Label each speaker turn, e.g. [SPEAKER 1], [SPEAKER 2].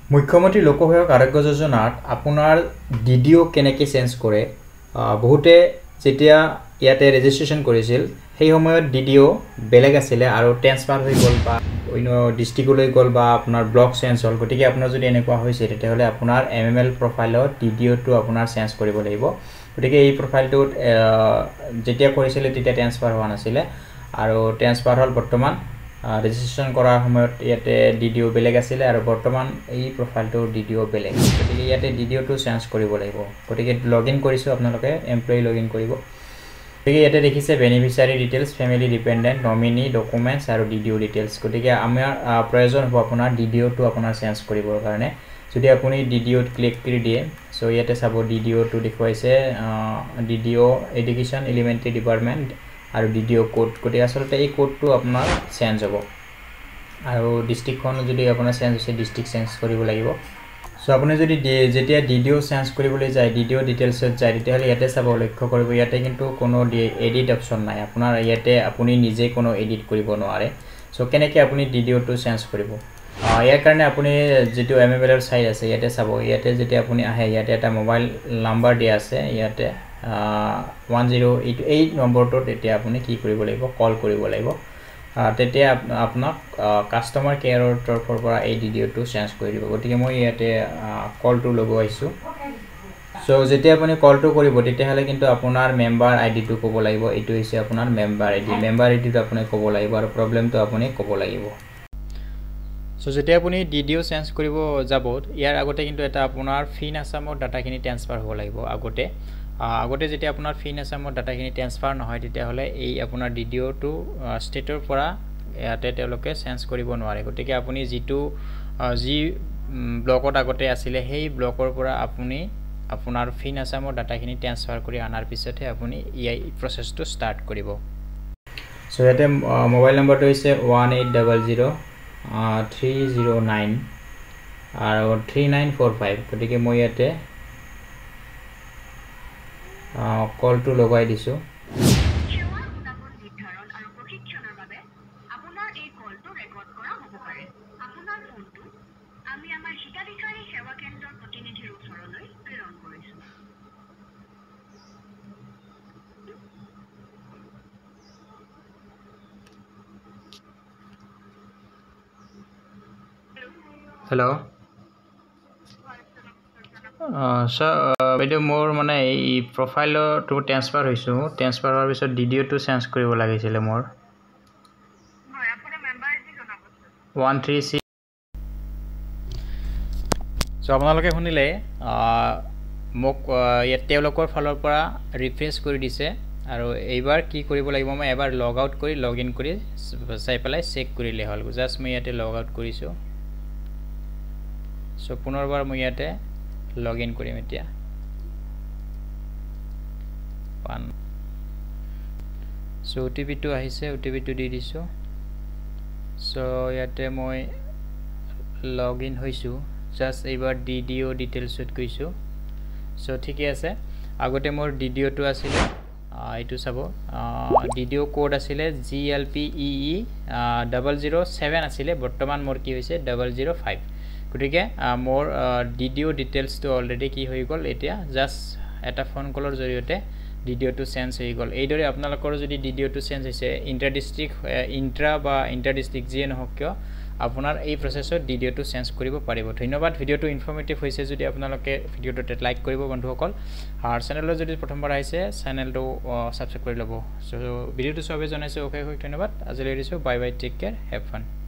[SPEAKER 1] মুখ্যমন্ত্ৰী লোকসেৱক আৰোগ্য যোজনাত আপোনাৰ ডিডিও কেনেকৈ চেঞ্জ কৰে বহুতে যেতিয়া ইয়াতে ৰেজিষ্ট্ৰেশ্যন কৰিছিল সেই সময়ত ডিডিও বেলেগ আছিলে আৰু ট্ৰান্সফাৰ হৈ গ'ল বা অন্য ডিষ্ট্ৰিক্টলৈ গ'ল বা আপোনাৰ ব্লক চেঞ্জ হ'ল গতিকে আপোনাৰ যদি এনেকুৱা হৈছে তেতিয়াহ'লে আপোনাৰ এমএমএল প্ৰফাইলত ডিডিওটো আপোনাৰ চেঞ্জ কৰিব লাগিব গতিকে এই প্ৰফাইলটোত যেতিয়া কৰিছিলে তেতিয়া ট্ৰান্সফাৰ হোৱা নাছিলে আৰু ট্ৰান্সফাৰ হ'ল বৰ্তমান ৰেজিষ্ট্ৰেশ্যন কৰাৰ সময়ত ইয়াতে ডিডিও বেলেগ আছিলে আৰু বৰ্তমান এই প্ৰফাইলটো ডিডিও বেলেগ গতিকে ইয়াতে ডিডিওটো চেঞ্জ কৰিব লাগিব গতিকে লগইন কৰিছোঁ আপোনালোকে এমপ্লয়ি লগইন কৰিব গতিকে ইয়াতে দেখিছে beneficiary details family dependent nominee documents আৰু ডিডিও ডিটেইলছ গতিকে আমাৰ প্ৰয়োজন হ'ব আপোনাৰ ডিডিওটো আপোনাৰ চেঞ্জ কৰিবৰ কাৰণে যদি আপুনি ডিডিওত ক্লিক কৰি দিয়ে চ' ইয়াতে চাব ডিডিওটো দেখুৱাইছে ডিডিও এডুকেশ্যন এলিমেণ্টাৰী ডিপাৰ্টমেণ্ট আৰু ডিডিও কোড গতিকে আচলতে এই কোডটো আপোনাৰ চেঞ্জ হ'ব আৰু ডিষ্ট্ৰিক্টখন যদি আপোনাৰ চেঞ্জ হৈছে ডিষ্ট্ৰিক্ট চেঞ্জ কৰিব লাগিব চ' আপুনি যদি যেতিয়া ডিডিও চেঞ্জ কৰিবলৈ যায় ডিডিও ডিটেইলছত যায় তেতিয়াহ'লে ইয়াতে চাব লক্ষ্য কৰিব ইয়াতে কিন্তু কোনো এডিট অপশ্যন নাই আপোনাৰ ইয়াতে আপুনি নিজে কোনো এডিট কৰিব নোৱাৰে চ' কেনেকৈ আপুনি ডিডিওটো চেঞ্জ কৰিব ইয়াৰ কাৰণে আপুনি যেটো এমএমএলৰ সাইট আছে ইয়াতে চাব ইয়াতে যেতিয়া আপুনি আহে ইয়াতে এটা মোবাইল নাম্বাৰ দিয়া আছে ইয়াতে 1088 নম্বৰটোত এতিয়া আপুনি কি কৰিব লাগিব কল কৰিব লাগিব তেতিয়া আপোনাক কাস্টমাৰ কেয়াৰৰ তৰফৰ পৰা এই ডিডিওটো চেঞ্জ কৰি দিব গতিকে মই ইয়াতে কলটো লগাইছো সো যেতিয়া আপুনি কলটো কৰিব তেতিয়াহলে কিন্তু আপোনাৰ মেম্বাৰ আইডিটো ক'ব লাগিব এটো হৈছে আপোনাৰ মেম্বাৰ আইডিটো আপুনি ক'ব লাগিব আৰু প্ৰবলেমটো আপুনি ক'ব লাগিব সো যেতিয়া আপুনি ডিডিও চেঞ্জ কৰিব যাব ইয়াৰ আগতে কিন্তু এটা আপোনাৰ ফিন আসামৰ ডাটাখিনি ট্ৰান্সফাৰ হ'ব লাগিব আগতে যেতিয়া আপোনাৰ ফিন আসামৰ ডাটাখিনি ট্ৰান্সফাৰ নহয় তেতিয়াহলে এই আপোনাৰ ডিডিওটো ষ্টেটৰ পৰা ইয়াতে তেওঁলোকে চেঞ্জ কৰিব নোৱাৰে গতিকে আপুনি যিটো জি ব্লকত আগতে আছিল সেই ব্লকৰ পৰা আপুনি আপোনাৰ ফিন আসামৰ ডাটাখিনি ট্ৰান্সফাৰ কৰি আনাৰ পিছতহে আপুনি এই প্ৰসেসটো ষ্টাৰ্ট কৰিব সো ইয়াতে মোবাইল নম্বৰটো হৈছে 1800 309 আৰু 3945 গতিকে মই ইয়াতে কলটো লগাই দিছো Hello. বাইদেউ মোৰ মানে এই প্ৰফাইলটো ট্ৰান্সফাৰ হৈছো ট্ৰান্সফাৰ হোৱাৰ পিছত ডিডিওটো চেঞ্জ কৰিব লাগিছিল মোৰ হয় আপুনি মেম্বাৰ আইডি জনাব 136 সো আপোনালোকে শুনিলে মোক ইয়াত তেওঁলোকৰ ফালৰ পৰা ৰিফ্ৰেছ কৰি দিছে আৰু এইবাৰ কি কৰিব লাগিব মই এবাৰ লগ আউট কৰি লগ ইন কৰি চাই পেলাই চেক কৰিলে হ'ল জাস্ট মই ইয়াতে লগ আউট কৰিছো সো পুনৰবাৰ মই ইয়াতে লগ ইন কৰিম এতিয়া সো ওটিপিটো আহিছে ওটিপিটো দি দিছো সো ইয়াতে মই লগ ইন হৈছো জাস্ট এইবাৰ ডিডিও ডিটেইলছত গৈছো সো ঠিকই আছে আগতে মোৰ ডিডিওটো আছিল এইটো চাব ডিডিও কোড আছিল GLPEE 007 আছিল বৰ্তমান মোৰ কি হৈছে 005 গতিকে মোৰ ডিডিও ডিটেইলছটো অলৰেডি কি হৈ গ'ল এতিয়া জাস্ট এটা ফোন কলৰ জৰিয়তে ডিডিওটো চেঞ্জ হৈ গ'ল এইদৰে আপোনালোকৰ যদি ডিডিওটো চেঞ্জ হৈছে ইন্টাৰ ডিস্ট্ৰিক্ট ইন্ট্ৰা বা ইন্টাৰ ডিস্ট্ৰিক্ট জিয়ে নহওক কিয় আপোনাৰ এই প্ৰসেসত ডিডিওটো চেঞ্জ কৰিব পাৰিব ধন্যবাদ ভিডিওটো ইনফৰ্মেটিভ হৈছে যদি আপোনালোকে ভিডিওটো লাইক কৰিব বন্ধুসকল আৰু চেনেললৈ যদি প্ৰথমবাৰ আহিছে চেনেলটো সাবস্ক্ৰাইব কৰি ল'ব সো ভিডিওটো সবে জনাইছো ওকে ধন্যবাদ আজিলৈ এৰিছো bye bye take care have fun